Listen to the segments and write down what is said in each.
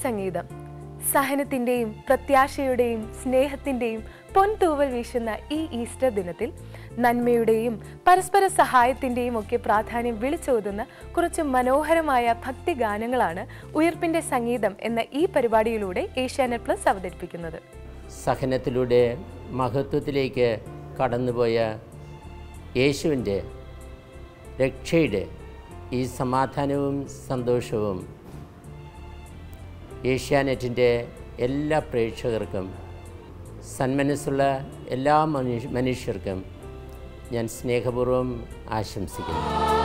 സംഗീതം. സഹനത്തിൻ്റെയും പ്രത്യാശയുടെയും സ്നേഹത്തിൻ്റെയും പൊൻതൂവൽ വീശുന്ന ഈ ഈസ്റ്റർ ദിനത്തിൽ നന്മയുടെയും പരസ്പര സഹായത്തിൻ്റെയും ഒക്കെ പ്രാധാന്യം വിളിച്ചോതുന്ന കുറച്ച് മനോഹരമായ ഭക്തിഗാനങ്ങളാണ് ഉയർപ്പിൻ്റെ സംഗീതം എന്ന ഈ പരിപാടിയിലൂടെ ഏഷ്യാനെറ്റ് പ്ലസ് അവതരിപ്പിക്കുന്നത്. സഹനത്തിലൂടെ മഹത്വത്തിലേക്ക് കടന്നുപോയ യേശുവിൻ്റെ രക്ഷയുടെ ഈ സമാധാനവും സന്തോഷവും ഏഷ്യാനെറ്റിൻ്റെ എല്ലാ പ്രേക്ഷകർക്കും സന്മനസ്സുള്ള എല്ലാ മനുഷ്യർക്കും ഞാൻ സ്നേഹപൂർവ്വം ആശംസിക്കുന്നു.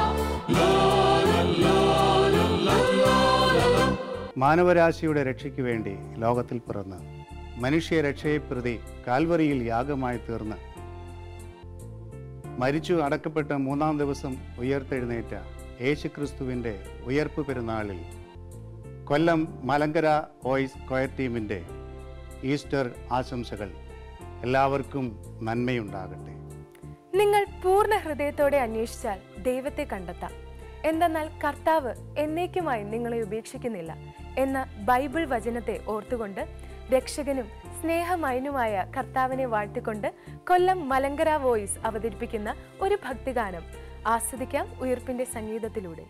മാനവരാശിയുടെ രക്ഷയ്ക്ക് വേണ്ടി ലോകത്തിൽ പിറന്ന് മനുഷ്യരക്ഷയെ പ്രതി കാൽവറിയിൽ യാഗമായി തീർന്ന് മരിച്ചു അടക്കപ്പെട്ട 3-ാം ദിവസം ഉയർത്തെഴുന്നേറ്റ യേശുക്രിസ്തുവിൻ്റെ ഉയർപ്പ് പെരുന്നാളിൽ കൊല്ലം മലങ്കര വോയിസ് കൊയർ ടീമിൻ്റെ ഈസ്റ്റർ ആശംസകൾ. എല്ലാവർക്കും നന്മയുണ്ടാകട്ടെ. നിങ്ങൾ പൂർണ്ണ ഹൃദയത്തോടെ അന്വേഷിച്ചാൽ ദൈവത്തെ കണ്ടെത്താം. എന്തെന്നാൽ കർത്താവ് എന്നേക്കുമായി നിങ്ങളെ ഉപേക്ഷിക്കുന്നില്ല എന്ന ബൈബിൾ വചനത്തെ ഓർത്തുകൊണ്ട് രക്ഷകനും സ്നേഹമയനുമായ കർത്താവിനെ വാഴ്ത്തിക്കൊണ്ട് കൊല്ലം മലങ്കര വോയിസ് അവതരിപ്പിക്കുന്ന ഒരു ഭക്തിഗാനം ആസ്വദിക്കാം ഉയർപ്പിന്റെ സംഗീതത്തിലൂടെ.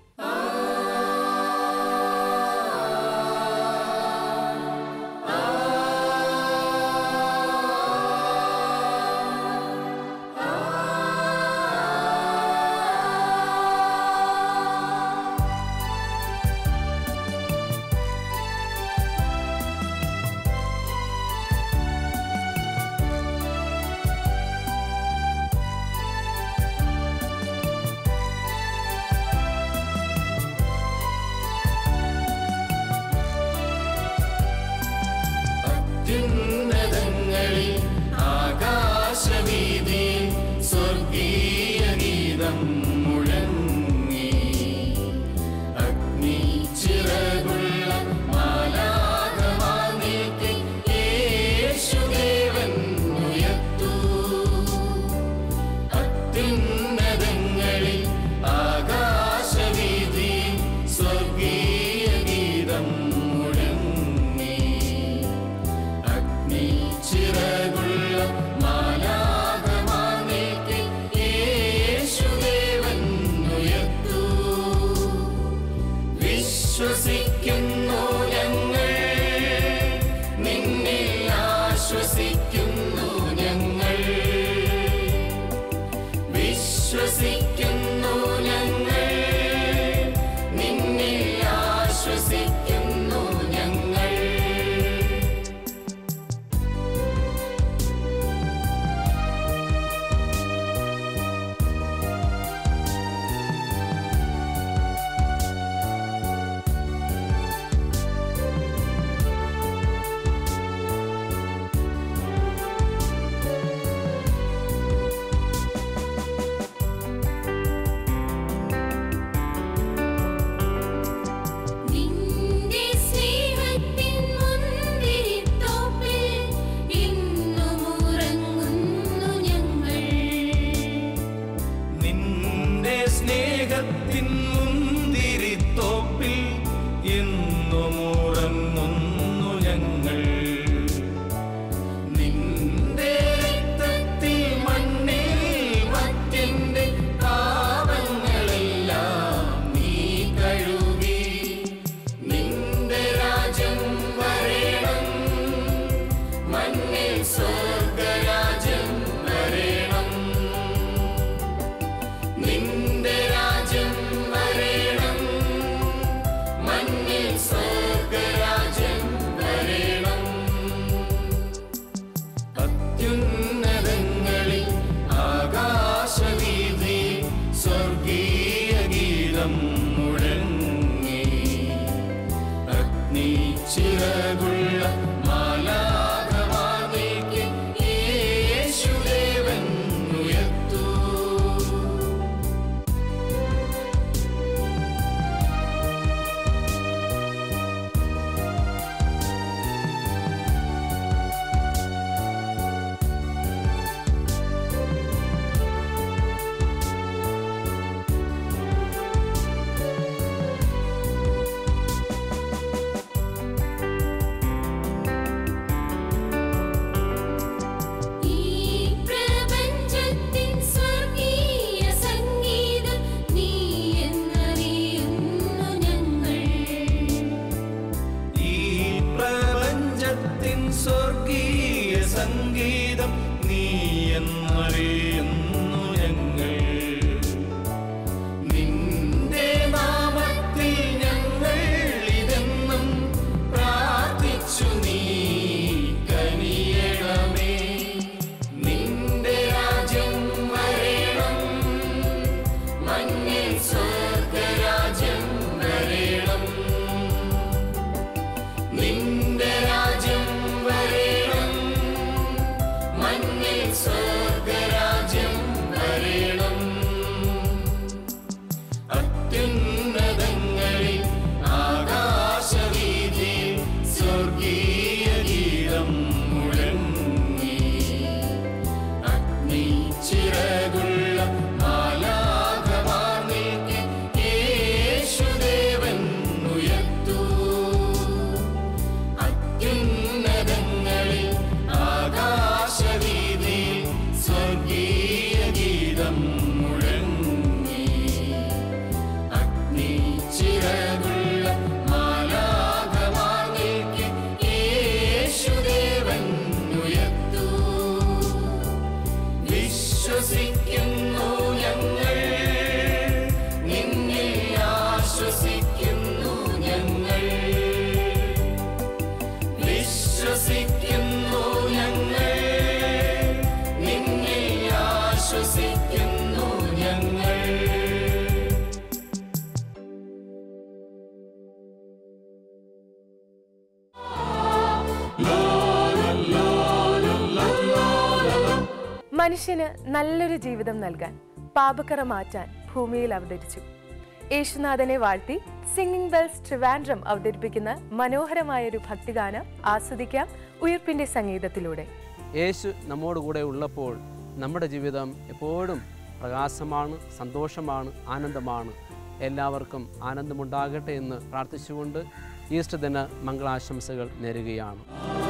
മനുഷ്യന് നല്ലൊരു ജീവിതം നൽകാൻ, പാപക്കറ മാറ്റാൻ ഭൂമിയിൽ അവതരിച്ചു. യേശുനാഥനെ വാഴ്ത്തി സിംഗിങ് ബെൽസ് ട്രിവാൻഡ്രം അവതരിപ്പിക്കുന്ന മനോഹരമായൊരു ഭക്തിഗാനം ആസ്വദിക്കാം ഉയർപ്പിന്റെ സംഗീതത്തിലൂടെ. യേശു നമ്മോട് കൂടെ ഉള്ളപ്പോൾ നമ്മുടെ ജീവിതം എപ്പോഴും പ്രകാശമാണ്, സന്തോഷമാണ്, ആനന്ദമാണ്. എല്ലാവർക്കും ആനന്ദമുണ്ടാകട്ടെ എന്ന് പ്രാർത്ഥിച്ചുകൊണ്ട് ഈസ്റ്റർ ദിന മംഗളാശംസകൾ നേരുകയാണ്.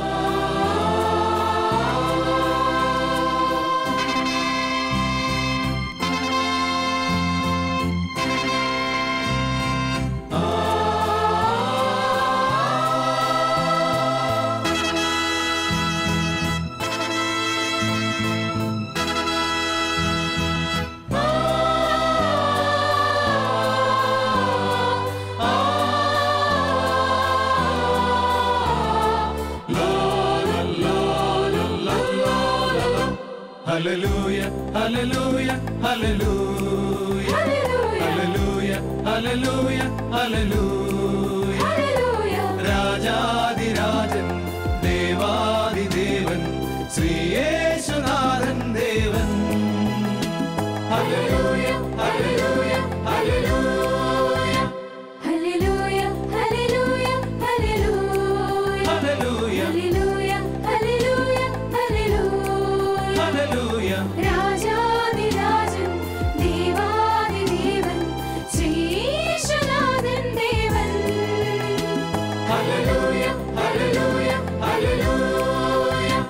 Hallelujah, hallelujah, hallelujah, hallelujah, hallelujah, hallelujah. രാജാധിരാജൻ ദേവാദിദേവൻ Shri യേശുനാഥൻ ദേവൻ. Hallelujah, hallelujah, hallelujah, hallelujah, hallelujah, hallelujah, hallelujah, hallelujah, hallelujah. രാജാധിരാജൻ ദേവാദിദേവൻ Shri യേശുനാഥൻ ദേവൻ. Hallelujah, hallelujah, hallelujah.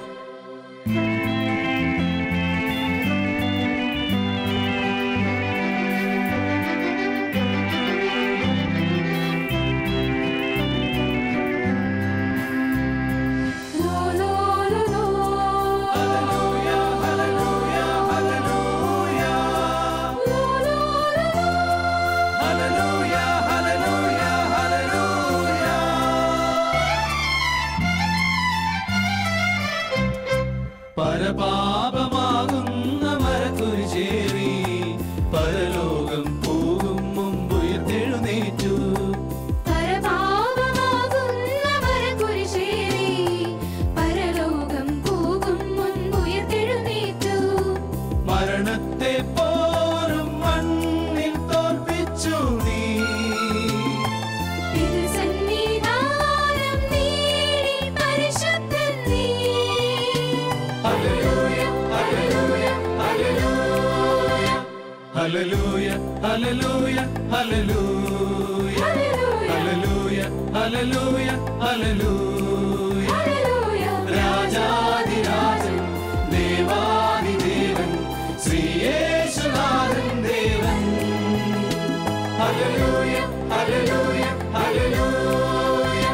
പരപാപമാകുന്ന മരക്കുരിശേറി പരലോകം പോകും മുമ്പുയർത്തെഴുന്നേറ്റു. പരപാപമാകുന്ന മരക്കുരിശേറി പരലോകം പോകും മുൻപുയർത്തെഴുന്നേറ്റു. മരണത്തെ പോലും മണ്ണിൽ തോൽപ്പിച്ചു നീ. തിരുസന്നിധാനം നേടി പരിശുദ്ധൻ നീ. Hallelujah, hallelujah, hallelujah, hallelujah, hallelujah, hallelujah, hallelujah, hallelujah, hallelujah. രാജാധിരാജൻ ദേവാദിദേവൻ Shri യേശുനാഥൻ ദേവൻ. Hallelujah, hallelujah, hallelujah.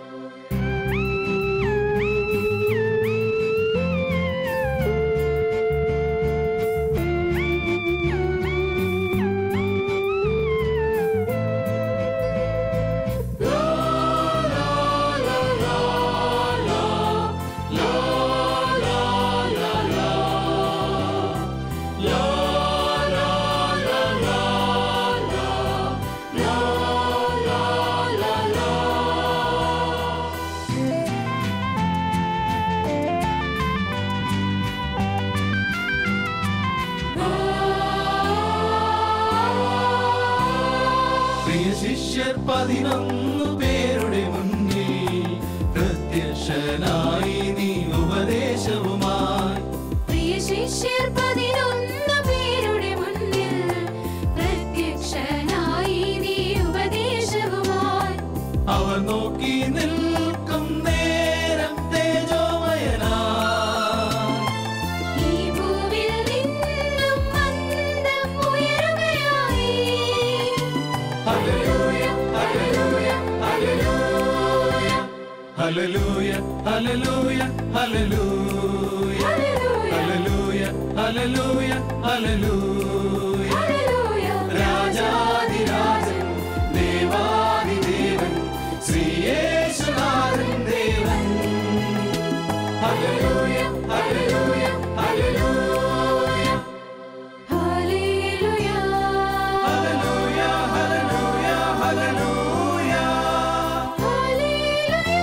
പ്രിയ ശിഷ്യർ 11 പേരുടെ മുന്നിൽ പ്രത്യക്ഷനായി നീ ഉപദേശവുമായി. പ്രിയ ശിഷ്യർ 11 പേരുടെ മുന്നിൽ പ്രത്യക്ഷനായി നീ ഉപദേശവുമായി. അവർ നോക്കി നിൽക്കും നേരം തേജോമയനായി ഈ ഭൂവിൽ നിന്നും മന്ദം ഉയരുകയായി. Hallelujah, hallelujah, hallelujah, hallelujah, hallelujah, hallelujah, hallelujah, hallelujah, hallelujah. രാജാധിരാജൻ ദേവാദിദേവൻ Shri യേശുനാഥൻ ദേവൻ. Hallelujah, hallelujah, hallelujah, hallelujah. hallelujah, hallelujah, hallelujah,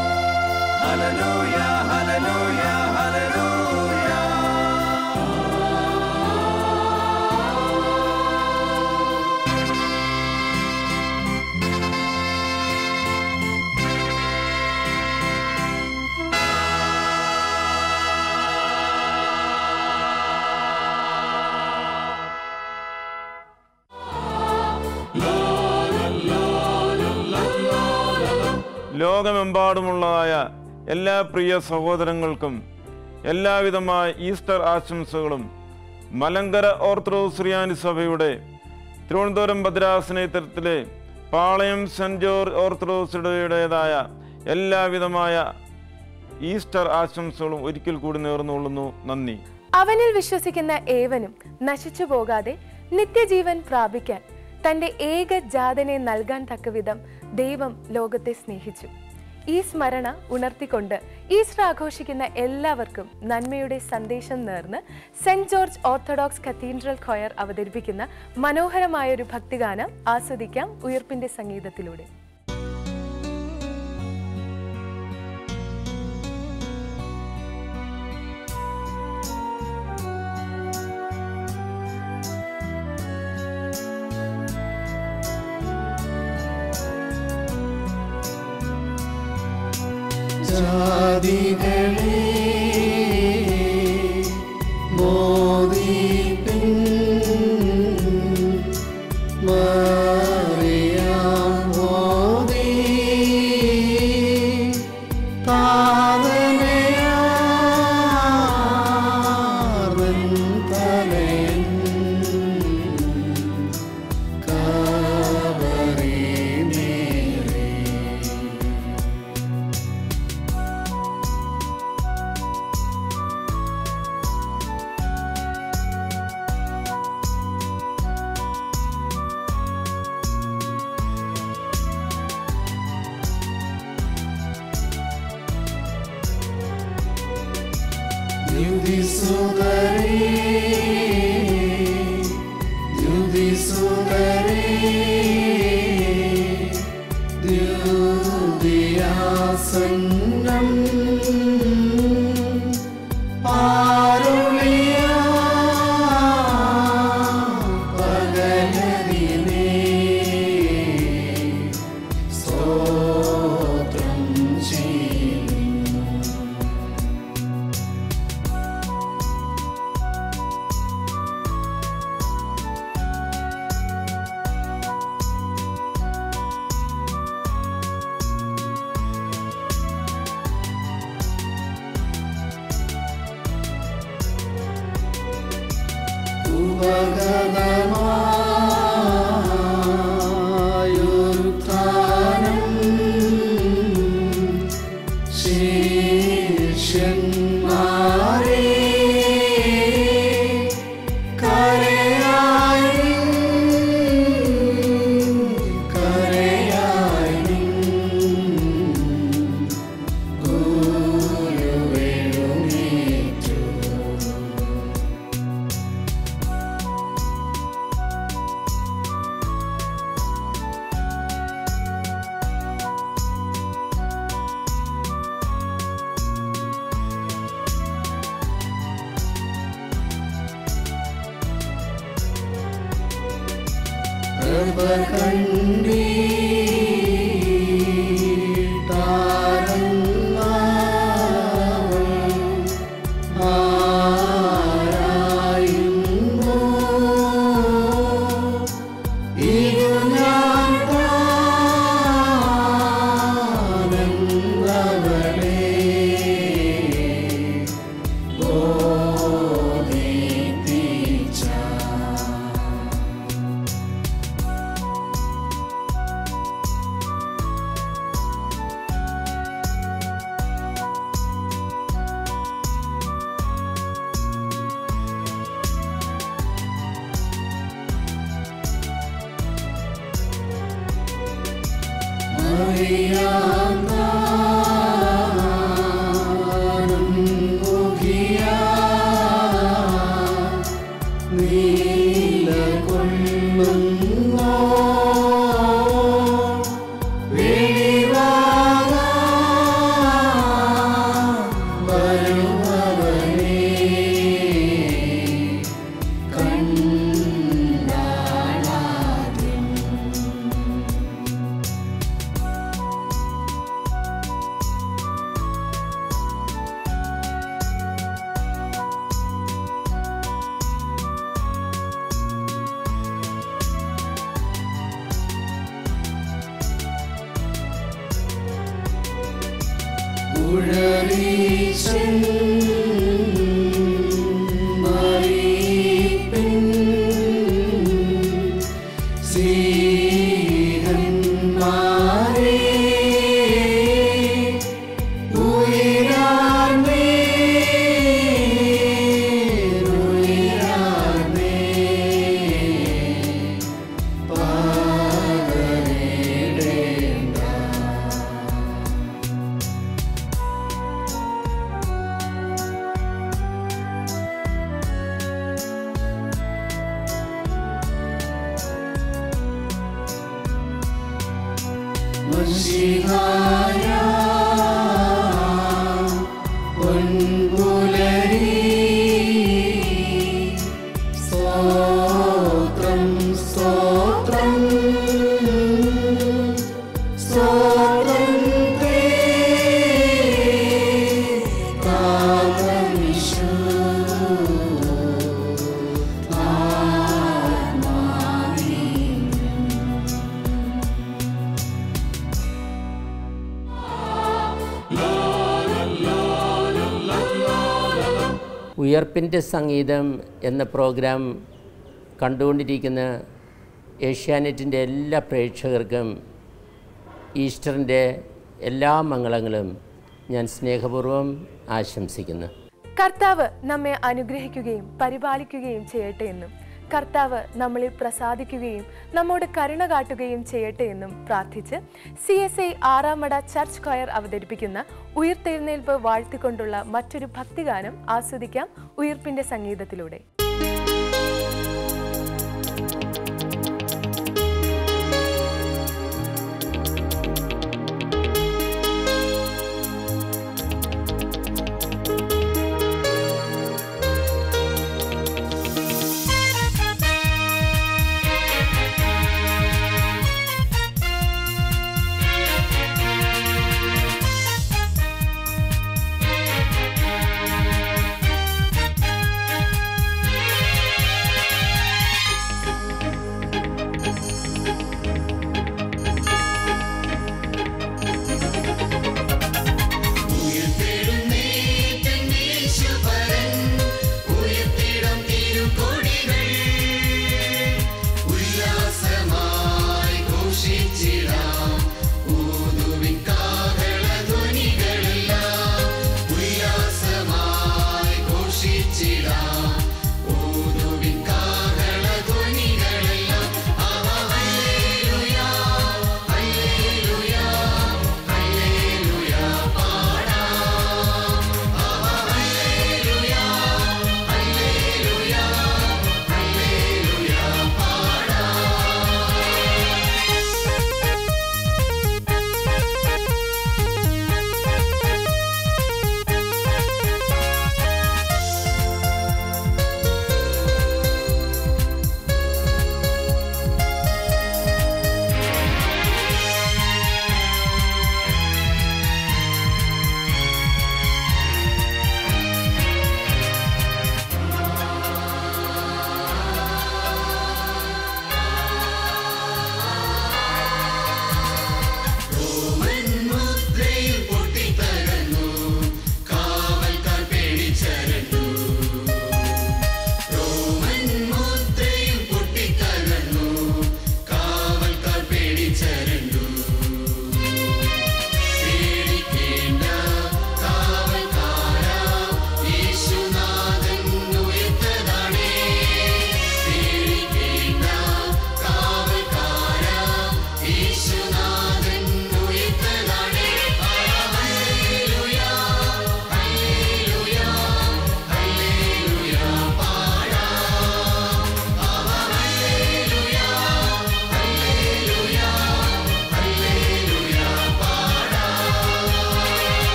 hallelujah, hallelujah, hallelujah. ലോകമെമ്പാടുമുള്ളതായ എല്ലാ പ്രിയ സഹോദരങ്ങൾക്കും എല്ലാവിധമായ ഈസ്റ്റർ ആശംസകളും മലങ്കര ഓർത്തഡോക്സ് സുറിയാനി സഭയുടെ തിരുവനന്തപുരം ഭദ്രാസനത്തിലെ പാളയം സെൻറ് ജോർജ് ഓർത്തഡോക്സുടേതായ എല്ലാവിധമായ ഈസ്റ്റർ ആശംസകളും ഒരിക്കൽ കൂടി നേർന്നുകൊള്ളുന്നു. നന്ദി. അവനിൽ വിശ്വസിക്കുന്ന ഏവനും നശിച്ചു പോകാതെ നിത്യജീവൻ പ്രാപിക്കാൻ തന്റെ ഏകജാതനെ നൽകാൻ തക്കവിധം ദൈവം ലോകത്തെ സ്നേഹിച്ചു. ഈ സ്മരണ ഉണർത്തിക്കൊണ്ട് ഈസ്റ്റർ ആഘോഷിക്കുന്ന എല്ലാവർക്കും നന്മയുടെ സന്ദേശം നേർന്ന് Saint George Orthodox Cathedral choir അവതരിപ്പിക്കുന്ന മനോഹരമായൊരു ഭക്തിഗാനം ആസ്വദിക്കാം ഉയർപ്പിന്റെ സംഗീതത്തിലൂടെ. ജാതികളെ മോദിപ്പിൻ മറിയാം മോദി താതനയാർവൻ തലയൻ കബറി നേരെ ദ്യുതിയാസന്നം പാരുളിയ പകലതിനെ സ്തോത്രം ചെയ്യുന്നു. ഉപഗതമായൊരുത്ഥാനം ശിഷ്യന്മാരെ കരയായി ഗുരുവേഴുന്നേറ്റു. കൃപ കണ്ടീട്ടാരങ്ങാവൾ ആരായുന്നു. ഇതു ഞാൻ താനെന്നവളെ ബോധിപ്പിച്ച. മറിയാം താനും മുഖിയാ നീലകൊള്ളുന്നോ വെളിവാകാൻ വരുമവനെ കണ്ടാളാദ്യം. ഉയർപ്പിൻ്റെ സംഗീതം എന്ന പ്രോഗ്രാം കണ്ടുകൊണ്ടിരിക്കുന്ന ഏഷ്യാനെറ്റിൻ്റെ എല്ലാ പ്രേക്ഷകർക്കും ഈസ്റ്ററിൻ്റെ എല്ലാ മംഗളങ്ങളും ഞാൻ സ്നേഹപൂർവ്വം ആശംസിക്കുന്നു. കർത്താവ് നമ്മെ അനുഗ്രഹിക്കുകയും പരിപാലിക്കുകയും ചെയ്യട്ടെ എന്നും കർത്താവ് നമ്മളിൽ പ്രസാദിക്കുകയും നമ്മോട് കരുണ കാട്ടുകയും ചെയ്യട്ടെ എന്നും പ്രാർത്ഥിച്ച് CSI ആറാമട ചർച്ച് കൊയർ അവതരിപ്പിക്കുന്ന ഉയിർത്തെഴുന്നേൽപ്പ് വാഴ്ത്തിക്കൊണ്ടുള്ള മറ്റൊരു ഭക്തിഗാനം ആസ്വദിക്കാം ഉയിർപ്പിന്റെ സംഗീതത്തിലൂടെ.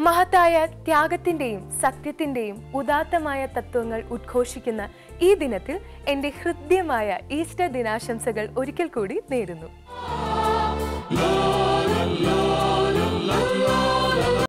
മഹത്തായ ത്യാഗത്തിൻ്റെയും സത്യത്തിൻ്റെയും ഉദാത്തമായ തത്വങ്ങൾ ഉദ്ഘോഷിക്കുന്ന ഈ ദിനത്തിൽ എൻ്റെ ഹൃദ്യമായ ഈസ്റ്റർ ദിനാശംസകൾ ഒരിക്കൽ കൂടി നേരുന്നു.